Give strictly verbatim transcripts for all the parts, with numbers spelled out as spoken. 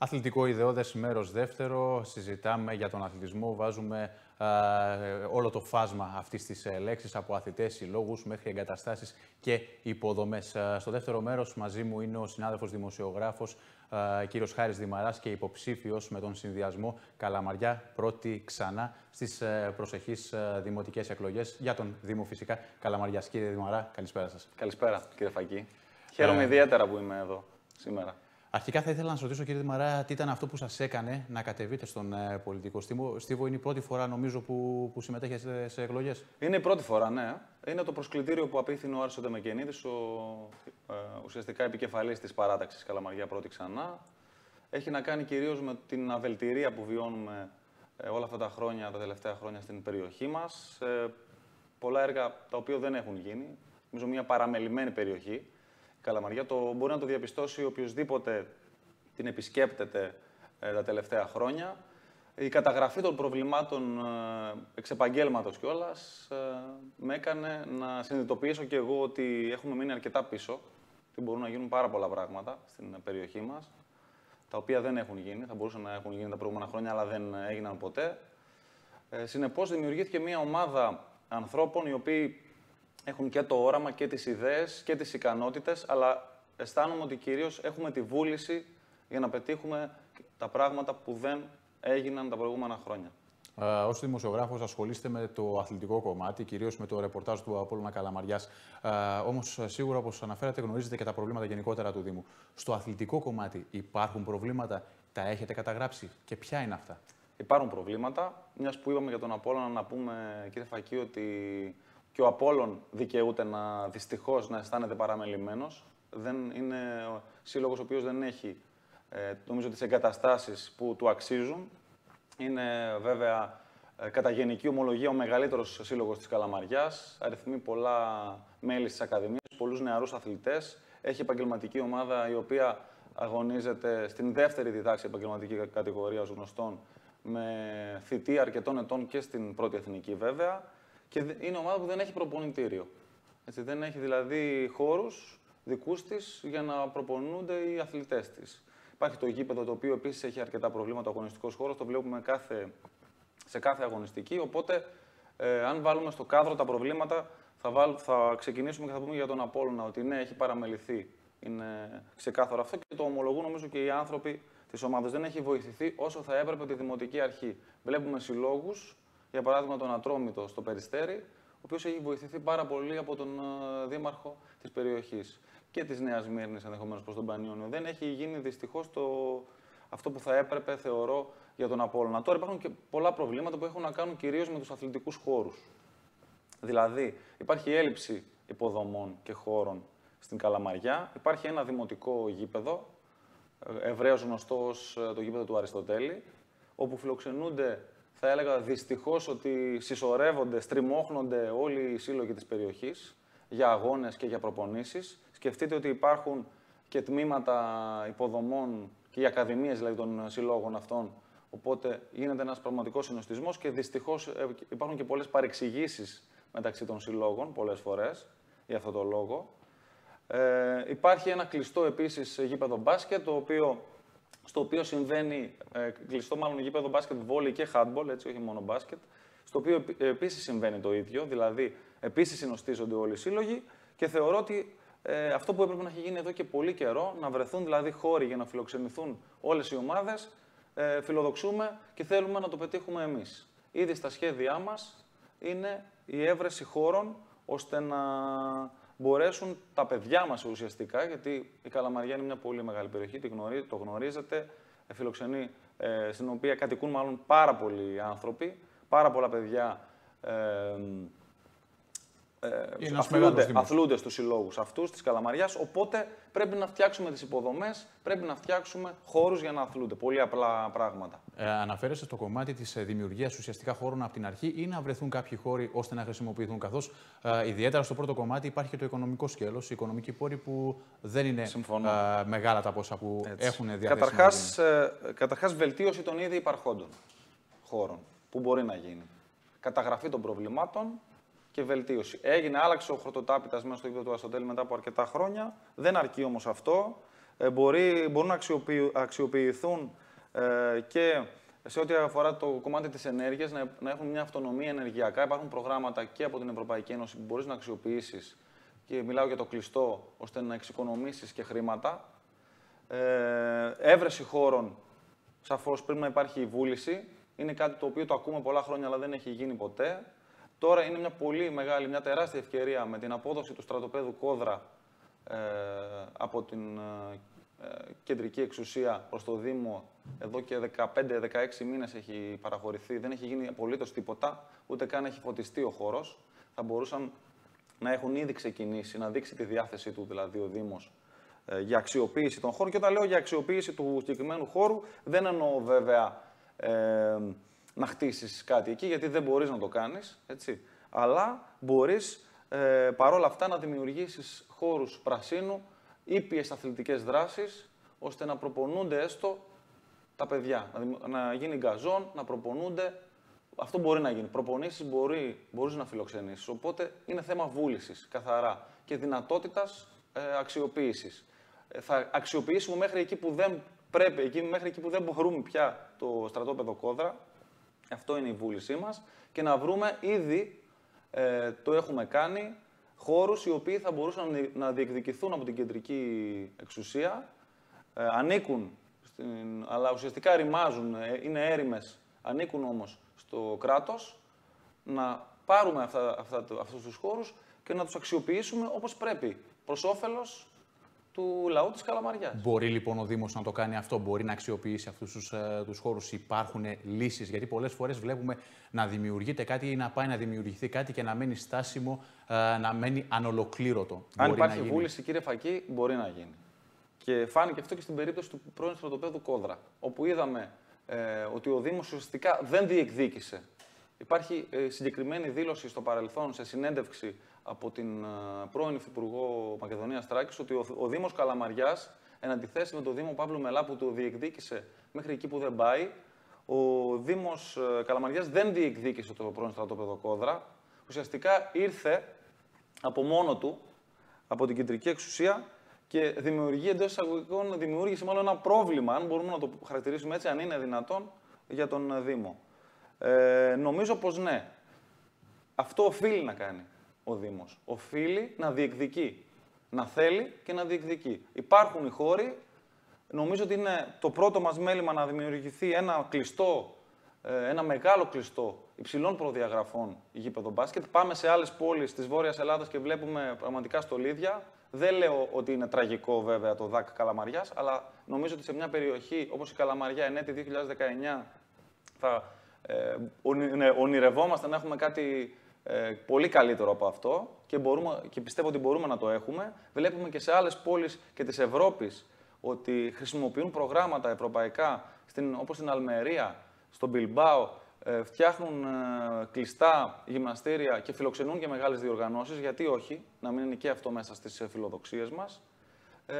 Αθλητικό ιδεώδες μέρος δεύτερο. Συζητάμε για τον αθλητισμό. Βάζουμε α, όλο το φάσμα αυτής της λέξης, από αθλητές, συλλόγους μέχρι εγκαταστάσεις και υποδομές. Α, στο δεύτερο μέρος μαζί μου είναι ο συνάδελφος δημοσιογράφος α, κύριος Χάρης Δημαράς και υποψήφιος με τον συνδυασμό Καλαμαριά πρώτη ξανά στις α, προσεχείς α, δημοτικές εκλογές για τον Δήμο φυσικά Καλαμαριάς. Κύριε Δημαρά, καλησπέρα σας. Καλησπέρα κύριε Φακή. Χαίρομαι ε... ιδιαίτερα που είμαι εδώ σήμερα. Αρχικά θα ήθελα να σας ρωτήσω, κύριε Δημαρά, τι ήταν αυτό που σας έκανε να κατεβείτε στον ε, πολιτικό στίβο. Στίβο είναι η πρώτη φορά, νομίζω, που, που συμμετέχετε σε εκλογές. Είναι η πρώτη φορά, ναι. Είναι το προσκλητήριο που απίθυνε ο Άρης ο Ντεμεκενίδης, ο ε, ουσιαστικά επικεφαλής της παράταξης Καλαμαριά πρώτη ξανά. Έχει να κάνει κυρίως με την αβελτηρία που βιώνουμε ε, όλα αυτά τα χρόνια, τα τελευταία χρόνια στην περιοχή μας. Ε, πολλά έργα τα οποία δεν έχουν γίνει. Νομίζω μια παραμελημένη περιοχή. Καλαμαριά, το μπορεί να το διαπιστώσει οποιοδήποτε την επισκέπτεται ε, τα τελευταία χρόνια. Η καταγραφή των προβλημάτων ε, εξ επαγγέλματος κιόλας ε, με έκανε να συνειδητοποιήσω και εγώ ότι έχουμε μείνει αρκετά πίσω, ότι μπορούν να γίνουν πάρα πολλά πράγματα στην περιοχή μας, τα οποία δεν έχουν γίνει, θα μπορούσαν να έχουν γίνει τα προηγούμενα χρόνια, αλλά δεν έγιναν ποτέ. Ε, συνεπώς, δημιουργήθηκε μια ομάδα ανθρώπων οι οποίοι έχουν και το όραμα και τις ιδέες και τις ικανότητες, αλλά αισθάνομαι ότι κυρίως έχουμε τη βούληση για να πετύχουμε τα πράγματα που δεν έγιναν τα προηγούμενα χρόνια. Ε, ως δημοσιογράφος ασχολείστε με το αθλητικό κομμάτι, κυρίως με το ρεπορτάζ του Απόλλωνα Καλαμαριάς. Ε, όμως, σίγουρα, όπως αναφέρατε, γνωρίζετε και τα προβλήματα γενικότερα του Δήμου. Στο αθλητικό κομμάτι υπάρχουν προβλήματα, τα έχετε καταγράψει και ποια είναι αυτά? Υπάρχουν προβλήματα. Μιας που είπαμε για τον Απόλλωνα, να πούμε, κύριε Φακή, ότι και ο Απόλλων δικαιούται να, δυστυχώς, να αισθάνεται παραμελημένος. Δεν είναι σύλλογος ο οποίος δεν έχει, ε, νομίζω, τις εγκαταστάσεις που του αξίζουν. Είναι βέβαια ε, κατά γενική ομολογία ο μεγαλύτερος σύλλογος της Καλαμαριάς. Αριθμεί πολλά μέλη στις ακαδημίες, πολλούς νεαρούς αθλητές. Έχει επαγγελματική ομάδα η οποία αγωνίζεται στην δεύτερη διδάξη επαγγελματική κατηγορία ως γνωστόν, με θητεία αρκετών ετών και στην πρώτη εθνική βέβαια. Και είναι ομάδα που δεν έχει προπονητήριο. Έτσι, δεν έχει δηλαδή χώρους δικούς της για να προπονούνται οι αθλητές της. Υπάρχει το γήπεδο, το οποίο επίσης έχει αρκετά προβλήματα, ο αγωνιστικός χώρος, το βλέπουμε κάθε, σε κάθε αγωνιστική. Οπότε, ε, αν βάλουμε στο κάδρο τα προβλήματα, θα, βάλ, θα ξεκινήσουμε και θα πούμε για τον Απόλλωνα ότι ναι, έχει παραμεληθεί. Είναι ξεκάθαρο αυτό και το ομολογούν νομίζω και οι άνθρωποι της ομάδας. Δεν έχει βοηθηθεί όσο θα έπρεπε τη Δημοτική Αρχή. Βλέπουμε συλλόγους. Για παράδειγμα, τον Ατρόμητο στο Περιστέρι, ο οποίος έχει βοηθηθεί πάρα πολύ από τον uh, δήμαρχο της περιοχής και της Νέας Μύρνης, ενδεχομένως προς τον Πανιόνιο. Δεν έχει γίνει δυστυχώς το... αυτό που θα έπρεπε, θεωρώ, για τον Απόλλωνα. Τώρα υπάρχουν και πολλά προβλήματα που έχουν να κάνουν κυρίως με τους αθλητικούς χώρους. Δηλαδή, υπάρχει έλλειψη υποδομών και χώρων στην Καλαμαριά. Υπάρχει ένα δημοτικό γήπεδο, ευρέως γνωστό ως το γήπεδο του Αριστοτέλη, όπου φιλοξενούνται, θα έλεγα δυστυχώς, ότι συσσωρεύονται, στριμώχνονται όλοι οι σύλλογοι της περιοχής για αγώνες και για προπονήσεις. Σκεφτείτε ότι υπάρχουν και τμήματα υποδομών και οι ακαδημίες δηλαδή των συλλόγων αυτών. Οπότε γίνεται ένας πραγματικός συνοστισμός και δυστυχώς υπάρχουν και πολλές παρεξηγήσεις μεταξύ των συλλόγων, πολλές φορές, για αυτό το λόγο. Ε, υπάρχει ένα κλειστό επίσης γήπεδο μπάσκετ, το οποίο, στο οποίο συμβαίνει, ε, κλειστό μάλλον γήπεδο μπάσκετ, βόλεϊ και handball, έτσι, όχι μόνο μπάσκετ, στο οποίο επίσης συμβαίνει το ίδιο, δηλαδή επίσης συνοστίζονται όλοι οι σύλλογοι και θεωρώ ότι ε, αυτό που έπρεπε να έχει γίνει εδώ και πολύ καιρό, να βρεθούν δηλαδή χώροι για να φιλοξενηθούν όλες οι ομάδες, ε, φιλοδοξούμε και θέλουμε να το πετύχουμε εμείς. Ήδη στα σχέδιά μας είναι η έβρεση χώρων ώστε να μπορέσουν τα παιδιά μας ουσιαστικά, γιατί η Καλαμαριά είναι μια πολύ μεγάλη περιοχή, το γνωρίζετε, φιλοξενεί, ε, στην οποία κατοικούν μάλλον πάρα πολλοί άνθρωποι, πάρα πολλά παιδιά ε, ε, αθλούνται, αθλούνται στους συλλόγους αυτούς της Καλαμαριάς, οπότε πρέπει να φτιάξουμε τις υποδομές, πρέπει να φτιάξουμε χώρους για να αθλούνται. Πολύ απλά πράγματα. Ε, αναφέρεστε στο κομμάτι της δημιουργίας ουσιαστικά χώρων από την αρχή ή να βρεθούν κάποιοι χώροι ώστε να χρησιμοποιηθούν, καθώς ε, ιδιαίτερα στο πρώτο κομμάτι υπάρχει και το οικονομικό σκέλος, οι οικονομικοί πόροι που δεν είναι ε, μεγάλα τα ποσά που Έτσι. έχουν διαθέσιμα. Καταρχάς, ε, καταρχάς, βελτίωση των ήδη υπαρχόντων χώρων που μπορεί να γίνει. Καταγραφή των προβλημάτων και βελτίωση. Έγινε, άλλαξε ο χορτοτάπητας μέσα στο γήπεδο του Αριστοτέλη μετά από αρκετά χρόνια. Δεν αρκεί όμως αυτό. ε, μπορεί, μπορούν να αξιοποιη, αξιοποιηθούν ε, και σε ό,τι αφορά το κομμάτι της ενέργειας, να, να έχουν μια αυτονομία ενεργειακά. Υπάρχουν προγράμματα και από την Ευρωπαϊκή Ένωση που μπορείς να αξιοποιήσεις, και μιλάω για το κλειστό, ώστε να εξοικονομήσεις και χρήματα. Ε, έβρεση χώρων, σαφώς πρέπει να υπάρχει η βούληση. Είναι κάτι το οποίο το ακούμε πολλά χρόνια, αλλά δεν έχει γίνει ποτέ. Τώρα είναι μια πολύ μεγάλη, μια τεράστια ευκαιρία με την απόδοση του στρατοπέδου Κόδρα ε, από την ε, κεντρική εξουσία προς το Δήμο. Εδώ και δεκαπέντε δεκαέξι μήνες έχει παραχωρηθεί, δεν έχει γίνει απολύτως τίποτα, ούτε καν έχει φωτιστεί ο χώρος. Θα μπορούσαν να έχουν ήδη ξεκινήσει, να δείξει τη διάθεσή του δηλαδή ο Δήμος ε, για αξιοποίηση των χώρων. Και όταν λέω για αξιοποίηση του συγκεκριμένου χώρου, δεν εννοώ βέβαια ε, να χτίσεις κάτι εκεί, γιατί δεν μπορείς να το κάνεις, έτσι. Αλλά μπορείς ε, παρόλα αυτά να δημιουργήσεις χώρους πρασίνου, ήπιες αθλητικές δράσεις, ώστε να προπονούνται έστω τα παιδιά. Να, να γίνει γκαζόν, να προπονούνται. Αυτό μπορεί να γίνει. Προπονήσεις μπορεί, μπορείς να φιλοξενήσεις. Οπότε είναι θέμα βούλησης, καθαρά, και δυνατότητας ε, αξιοποίησης. Ε, θα αξιοποιήσουμε μέχρι εκεί που δεν πρέπει, εκεί, μέχρι εκεί που δεν μπορούμε πια το στρατόπεδο Κόδρα. Αυτό είναι η βούλησή μας. Και να βρούμε ήδη, ε, το έχουμε κάνει, χώρους οι οποίοι θα μπορούσαν να διεκδικηθούν από την κεντρική εξουσία, ε, ανήκουν, στην, αλλά ουσιαστικά ρημάζουν, ε, είναι έρημες, ανήκουν όμως στο κράτος, να πάρουμε αυτά, αυτά, αυτούς τους χώρους και να τους αξιοποιήσουμε όπως πρέπει, προς όφελος του λαού της Καλαμαριάς. Μπορεί λοιπόν ο Δήμος να το κάνει αυτό, μπορεί να αξιοποιήσει αυτούς τους, ε, τους χώρους, υπάρχουν λύσεις, γιατί πολλές φορές βλέπουμε να δημιουργείται κάτι ή να πάει να δημιουργηθεί κάτι και να μένει στάσιμο, ε, να μένει ανολοκλήρωτο. Αν μπορεί υπάρχει να βούληση, κύριε Φακή, μπορεί να γίνει. Και φάνηκε αυτό και στην περίπτωση του πρώην στρατοπέδου Κόδρα, όπου είδαμε ε, ότι ο Δήμος ουσιαστικά δεν διεκδίκησε. Υπάρχει ε, συγκεκριμένη δήλωση στο παρελθόν, σε συνέντευξη από την ε, πρώην Υφυπουργό Μακεδονίας Θράκης, ότι ο, ο Δήμος Καλαμαριάς, εν αντιθέσει με τον Δήμο Παύλου Μελά που το διεκδίκησε μέχρι εκεί που δεν πάει, ο Δήμος ε, Καλαμαριάς δεν διεκδίκησε το πρώην στρατόπεδο Κόδρα. Ουσιαστικά ήρθε από μόνο του, από την κεντρική εξουσία, και δημιουργεί, εντός εισαγωγικών, δημιούργησε μάλλον ένα πρόβλημα, αν μπορούμε να το χαρακτηρίσουμε έτσι, αν είναι δυνατόν, για τον Δήμο. Ε, νομίζω πως ναι. Αυτό οφείλει να κάνει ο Δήμος. Οφείλει να διεκδικεί. Να θέλει και να διεκδικεί. Υπάρχουν οι χώροι. Νομίζω ότι είναι το πρώτο μας μέλημα να δημιουργηθεί ένα κλειστό, ένα μεγάλο κλειστό υψηλών προδιαγραφών γήπεδο μπάσκετ. Πάμε σε άλλες πόλεις της Βόρειας Ελλάδας και βλέπουμε πραγματικά στολίδια. Δεν λέω ότι είναι τραγικό βέβαια το ΔΑΚ Καλαμαριάς, αλλά νομίζω ότι σε μια περιοχή όπως η Καλαμαριά εν έτη δύο χιλιάδες δεκαεννιά θα ε, ονειρευόμαστε να έχουμε κάτι ε, πολύ καλύτερο από αυτό και, μπορούμε, και πιστεύω ότι μπορούμε να το έχουμε. Βλέπουμε και σε άλλες πόλεις και της Ευρώπης ότι χρησιμοποιούν προγράμματα ευρωπαϊκά, στην, όπως στην Αλμερία, στο Μπιλμπάο, ε, φτιάχνουν ε, κλειστά γυμναστήρια και φιλοξενούν και μεγάλες διοργανώσεις. Γιατί όχι, να μην είναι και αυτό μέσα στις φιλοδοξίες μας. Ε,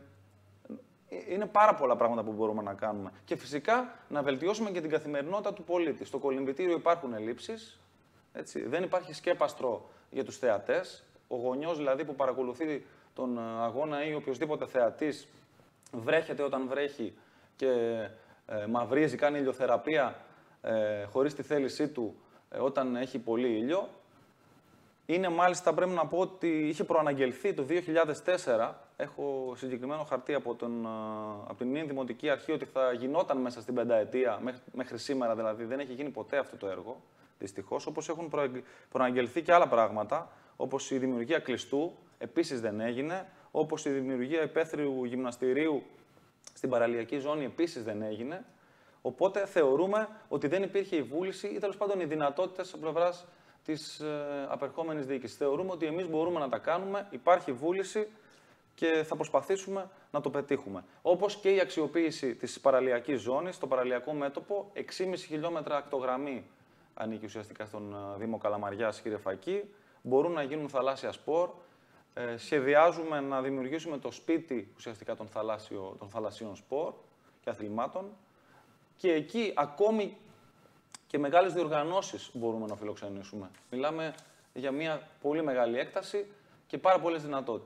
είναι πάρα πολλά πράγματα που μπορούμε να κάνουμε. Και φυσικά να βελτιώσουμε και την καθημερινότητα του πολίτη. Στο κολυμβητήριο υπάρχουν ελλείψεις. Έτσι. Δεν υπάρχει σκέπαστρο για τους θεατές. Ο γονιός δηλαδή που παρακολουθεί τον αγώνα ή οποιοδήποτε θεατής βρέχεται όταν βρέχει και ε, μαυρίζει, κάνει ηλιοθεραπεία ε, χωρίς τη θέλησή του ε, όταν έχει πολύ ήλιο. Είναι μάλιστα, πρέπει να πω, ότι είχε προαναγγελθεί το δύο χιλιάδες τέσσερα, έχω συγκεκριμένο χαρτί από, τον, από την Νέα Δημοτική Αρχή, ότι θα γινόταν μέσα στην πενταετία, μέχρι, μέχρι σήμερα δηλαδή, δεν έχει γίνει ποτέ αυτό το έργο, δυστυχώς, όπως έχουν προαναγγελθεί και άλλα πράγματα, όπως η δημιουργία κλειστού, επίσης δεν έγινε, όπως η δημιουργία υπαίθριου γυμναστηρίου στην παραλιακή ζώνη, επίσης δεν έγινε. Οπότε θεωρούμε ότι δεν υπήρχε η βούληση ή τέλος πάντων οι δυνατότητες από πλευράς της ε, απερχόμενης διοίκησης. Θεωρούμε ότι εμείς μπορούμε να τα κάνουμε, υπάρχει βούληση και θα προσπαθήσουμε να το πετύχουμε. Όπως και η αξιοποίηση της παραλιακής ζώνης, στο παραλιακό μέτωπο, έξι κόμμα πέντε χιλιόμετρα ακτογραμμή ανήκει ουσιαστικά στον Δήμο Καλαμαριάς, κύριε Φακή. Μπορούν να γίνουν θαλάσσια σπορ. Ε, σχεδιάζουμε να δημιουργήσουμε το σπίτι ουσιαστικά των, θαλάσσιο, των θαλασσίων σπορ και αθλημάτων. Και εκεί ακόμη και μεγάλες διοργανώσεις μπορούμε να φιλοξενήσουμε. Μιλάμε για μια πολύ μεγάλη έκταση και πάρα πολλές δυνατότητες.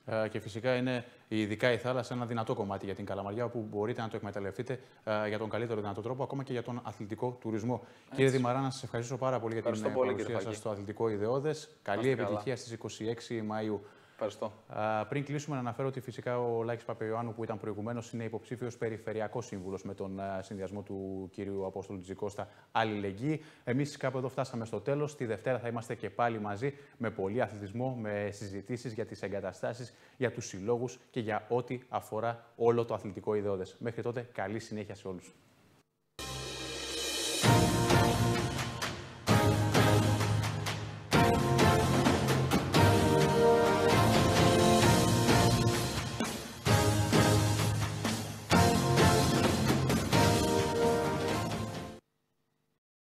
Ε, και φυσικά είναι ειδικά η θάλασσα ένα δυνατό κομμάτι για την Καλαμαριά, όπου μπορείτε να το εκμεταλλευτείτε ε, για τον καλύτερο δυνατό τρόπο, ακόμα και για τον αθλητικό τουρισμό. Έτσι. Κύριε Δημαρά, να σας ευχαριστήσω πάρα πολύ για την πολύ, παρουσία σας στο Αθλητικό Ιδεώδες. Καλή επιτυχία στις είκοσι έξι Μαΐου. Ευχαριστώ. Uh, πριν κλείσουμε, να αναφέρω ότι φυσικά ο Λάκης Παπαϊωάννου, που ήταν προηγουμένως, είναι υποψήφιος περιφερειακός σύμβουλος με τον uh, συνδυασμό του κυρίου Απόστολου Τζικώστα Αλληλεγγύη. Εμείς κάπου εδώ φτάσαμε στο τέλος. Τη Δευτέρα θα είμαστε και πάλι μαζί με πολύ αθλητισμό, με συζητήσεις για τις εγκαταστάσεις, για τους συλλόγους και για ό,τι αφορά όλο το αθλητικό ιδεώδες. Μέχρι τότε, καλή συνέχεια σε όλους.